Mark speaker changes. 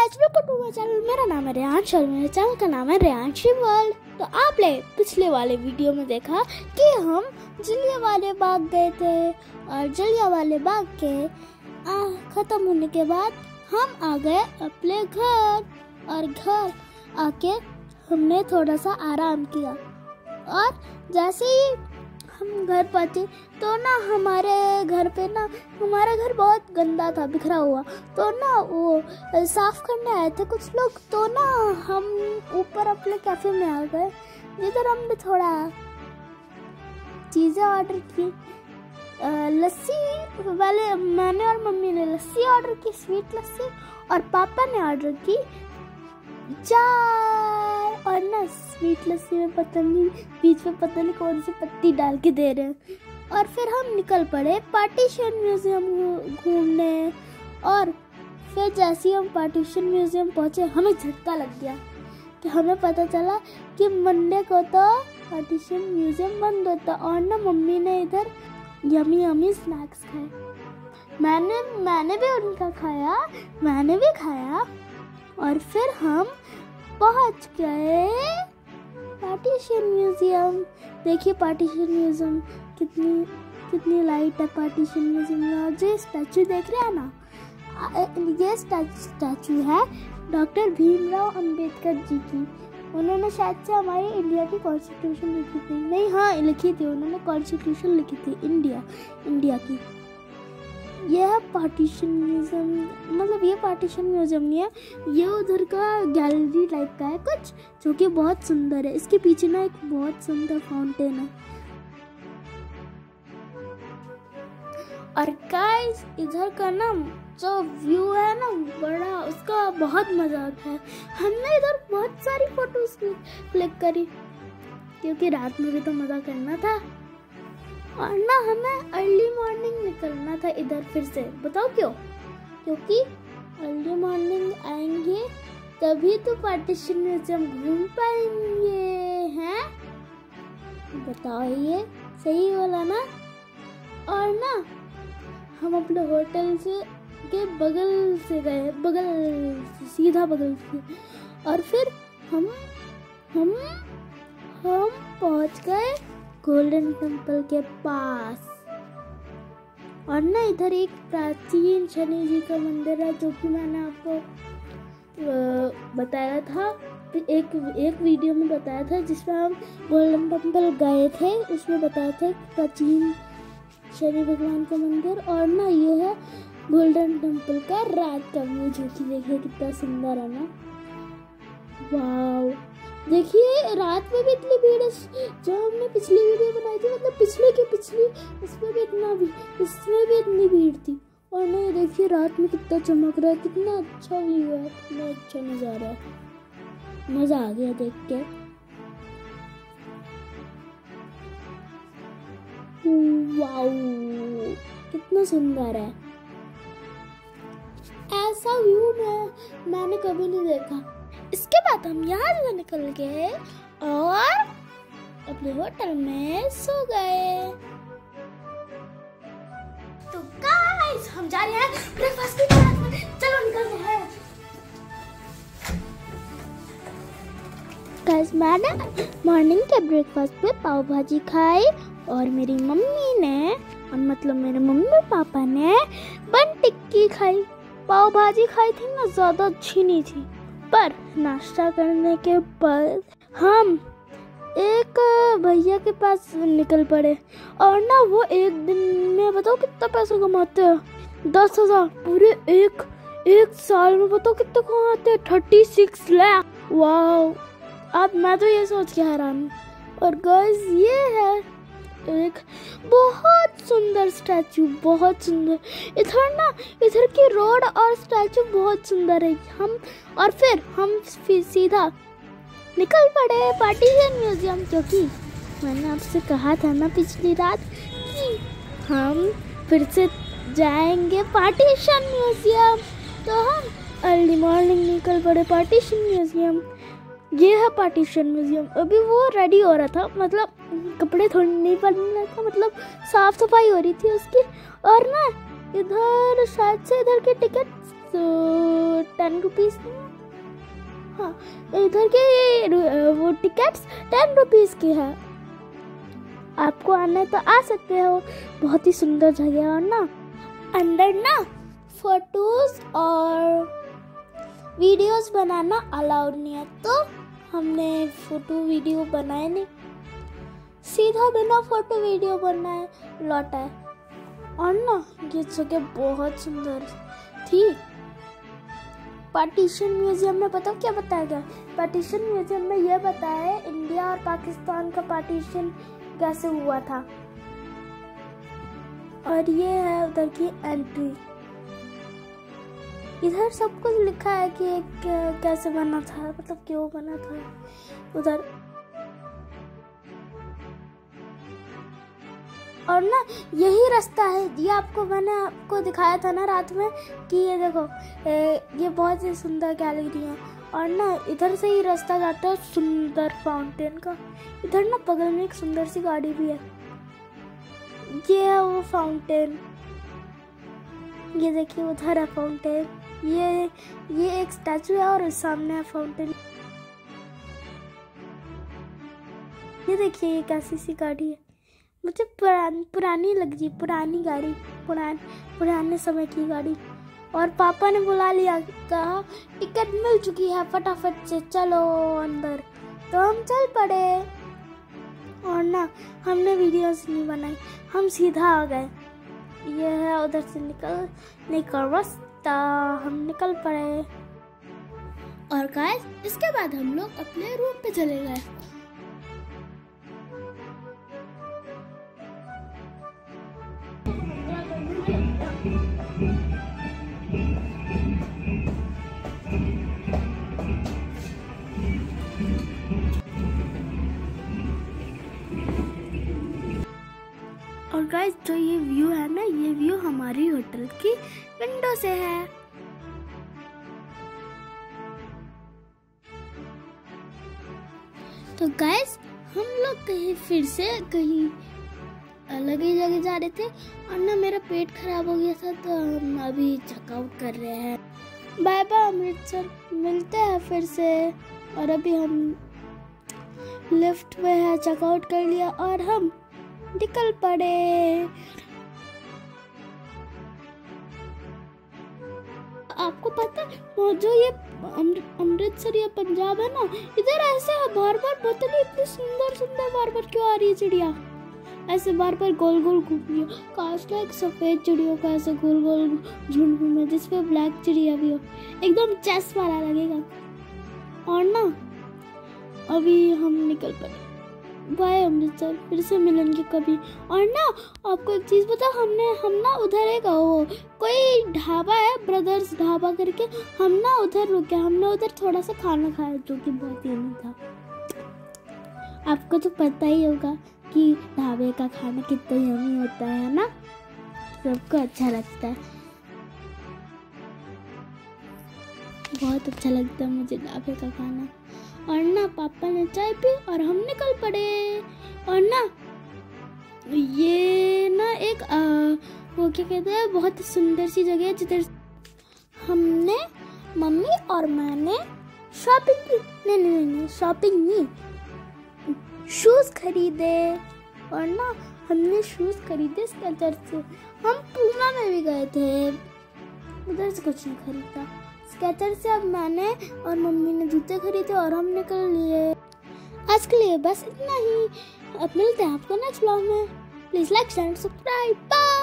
Speaker 1: Guys, welcome to my channel. मेरा नाम है रेयांश और मेरे चैनल का नाम है रेयांशी वर्ल्ड। तो आपने पिछले वाले वीडियो में देखा कि हम जलियांवाला बाग गए थे और जलियांवाला बाग के खत्म होने के बाद हम आ गए अपने घर और घर आके हमने थोड़ा सा आराम किया। और जैसे ही हम घर पहुंचे तो ना हमारे घर पे ना हमारा घर बहुत गंदा था, बिखरा हुआ। तो ना वो साफ करने आए थे कुछ लोग। तो ना हम ऊपर अपने कैफे में आ गए जिधर हमने थोड़ा चीज़ें ऑर्डर की। लस्सी वाले मैंने और मम्मी ने लस्सी ऑर्डर की, स्वीट लस्सी, और पापा ने ऑर्डर की चाय। और ना स्वीट लस्सी में पता नहीं बीच में पता नहीं कौन सी पत्ती डाल के दे रहे हैं। और फिर हम निकल पड़े पार्टीशन म्यूजियम घूमने। और फिर जैसे ही हम पार्टीशन म्यूजियम पहुंचे हमें झटका लग गया कि हमें पता चला कि मंडे को तो पार्टीशन म्यूजियम बंद होता। और ना मम्मी ने इधर यमी यमी स्नैक्स खाए। मैंने भी उनका खाया, मैंने भी खाया। और फिर हम पहुंच गए पार्टीशन म्यूजियम। देखिए पार्टीशन म्यूजियम कितनी लाइट है पार्टीशन म्यूजियम में। और जो स्टैचू देख रहे हैं ना, ये स्टैचू है डॉक्टर भीमराव अंबेडकर जी की। उन्होंने शायद से हमारी इंडिया की कॉन्स्टिट्यूशन लिखी थी। नहीं, हाँ लिखी थी, उन्होंने कॉन्स्टिट्यूशन लिखी थी इंडिया की। यह है पार्टीशन म्यूजियम। मतलब ये पार्टीशन म्यूजियम नहीं है, ये उधर का गैलरी टाइप का है कुछ, जो कि बहुत सुंदर है। इसके पीछे ना एक बहुत सुंदर फाउंटेन है। और गाइस इधर का ना जो व्यू है ना बड़ा, उसका बहुत मजा आता है। हमने इधर बहुत सारी फोटोज क्लिक करी क्योंकि रात में भी तो मजा करना था। और ना हमें अर्ली मॉर्निंग निकलना था इधर फिर से। बताओ क्यों? क्योंकि अर्ली मॉर्निंग आएंगे तभी तो पार्टीशन म्यूजियम घूम पाएंगे हैं। बताओ, ये सही बोला ना? और ना हम अपने होटल से के बगल से गए, सीधा बगल से। और फिर हम पहुंच गए गोल्डन टेम्पल के पास। और ना इधर एक प्राचीन शनि जी का मंदिर है, जो कि मैंने आपको बताया था, एक वीडियो में बताया था जिसमें हम गोल्डन टेम्पल गए थे। उसमें बताया था प्राचीन शनि भगवान का मंदिर। और ना ये है गोल्डन टेम्पल का रात का व्यू, जो कि देखिए कितना सुंदर है ना। वाव, देखिए रात में भी इतनी भीड़ है। जो हमने पिछली वीडियो बनाई थी, मतलब पिछली इसमें भी इतनी भीड़ थी। और ना ये देखिए रात में कितना चमक रहा है, कितना अच्छा व्यू है, कितना अच्छा नज़ारा है। मज़ा आ गया देख के। वाओ, कितना सुंदर है। ऐसा व्यू मैंने कभी नहीं देखा। इसके बाद हम यहाँ से निकल गए और अपने होटल में सो गए। तो गाइस हम जा रहे हैं ब्रेकफास्ट की तरफ। चलो निकलते हैं। गाइस मैंने मॉर्निंग के ब्रेकफास्ट पे पाव भाजी खाई और मेरी मम्मी ने, मतलब मेरे मम्मी पापा ने बन टिक्की खाई। पाव भाजी खाई थी ना, ज़्यादा अच्छी नहीं थी। पर नाश्ता करने के बाद हम एक भैया के पास निकल पड़े। और ना वो एक दिन में बताओ कितना पैसा कमाते हैं, 10,000 पूरे एक साल में। बताओ कितना कमाते हैं, 36 लाख। वाह, अब मैं तो ये सोच के हैरान हूँ। और गाइस ये है एक बहुत सुंदर स्टैचू, बहुत सुंदर। इधर की रोड और स्टैचू बहुत सुंदर है। फिर हम सीधा निकल पड़े पार्टीशन म्यूजियम, क्योंकि मैंने आपसे कहा था ना पिछली रात कि हम फिर से जाएंगे पार्टीशन म्यूजियम। तो हम अर्ली मॉर्निंग निकल पड़े पार्टीशन म्यूजियम। ये है पार्टीशन म्यूजियम। अभी वो रेडी हो रहा था, मतलब कपड़े थोड़ी नहीं पहन रहा था, मतलब साफ सफाई हो रही थी उसकी। और ना इधर शायद से इधर की टिकट 10 रुपीज़ की है। हाँ, इधर के वो टिकट्स 10 रुपीज़ की है। आपको आना है तो आ सकते हो, बहुत ही सुंदर जगह है। और ना अंदर ना फोटोज और वीडियोस बनाना अलाउड नहीं है, तो हमने फोटो वीडियो बनाए नहीं, सीधा बिना फोटो वीडियो बनाए लौटा है। और ना ये जगह बहुत सुंदर थी। पार्टीशन म्यूजियम में बताओ क्या बताया गया? पार्टीशन म्यूजियम में यह बताया है इंडिया और पाकिस्तान का पार्टीशन कैसे हुआ था। और ये है उधर की एंट्री। इधर सब कुछ लिखा है कि कैसे बना था, मतलब क्यों बना था उधर। और ना यही रास्ता है, ये मैंने आपको दिखाया था ना रात में कि ये देखो ये बहुत ही सुंदर गैलरी है। और ना इधर से ही रास्ता जाता है सुंदर फाउंटेन का। इधर ना बगल में एक सुंदर सी गाड़ी भी है। ये है वो फाउंटेन, ये देखिए उधर है फाउंटेन। ये एक स्टैचू है और सामने है फाउंटेन। ये देखिए ये कैसी सी गाड़ी है, मुझे पुरानी लग रही, पुरानी गाड़ी, पुराने समय की गाड़ी। और पापा ने बुला लिया, कहा टिकट मिल चुकी है, फटाफट से चलो अंदर। तो हम चल पड़े। और ना हमने वीडियोस नहीं बनाई, हम सीधा आ गए। ये है उधर से निकलने का रास्ता, हम निकल पड़े। और गाइस इसके बाद हम लोग अपने रूम पे चले गए। और गाइस जो ये व्यू है ना, ये व्यू हमारी होटल की विंडो से है। तो गाइस हम लोग फिर से कहीं अलग ही जगह जा रहे थे। और ना मेरा पेट खराब हो गया था, तो हम अभी चेकआउट कर रहे हैं। बाय बाय अमृतसर, मिलते हैं फिर से। और अभी हम लिफ्ट में है, चेकआउट कर लिया और हम निकल पड़े। आपको पता है वो जो ये अमृतसर या पंजाब है ना, इधर ऐसे है बार बार पता नहीं इतनी सुंदर बार बार क्यों आ रही है चिड़िया, ऐसे बार बार गोल गोल घूम रही हो। काश ना एक सफेद चिड़ियों का ऐसे गोल गोल झुंड में, जिसपे ब्लैक चिड़िया भी हो, एकदम चेस वाला लगेगा। और ना अभी हम निकल पड़े। बाय अमृतसर, फिर से मिलेंगे कभी। और ना आपको एक चीज बता, हम ना उधर एक कोई ढाबा है, ब्रदर्स ढाबा करके, हम ना उधर रुके। हमने उधर थोड़ा सा खाना खाया जो कि बहुत यम्मी था। आपको तो पता ही होगा कि ढाबे का खाना कितना यम्मी होता है ना, सबको अच्छा लगता है। बहुत अच्छा लगता है मुझे ढाबे का खाना। और ना पापा ने चाय पी और हम निकल पड़े। और ना ये ना एक वो क्या कहते हैं, बहुत सुंदर सी जगह है जिधर हमने मम्मी और मैंने शॉपिंग की। नहीं शॉपिंग नहीं, शूज खरीदे। और ना हमने शूज खरीदे स्केचर से। हम पूमा में भी गए थे, उधर से कुछ नहीं खरीदा। स्केचर से अब मैंने और मम्मी ने जूते खरीदे और हम निकल लिए। आज के लिए बस इतना ही। अब मिलते हैं आपको नेक्स्ट व्लॉग में। Please like, share, subscribe. Bye.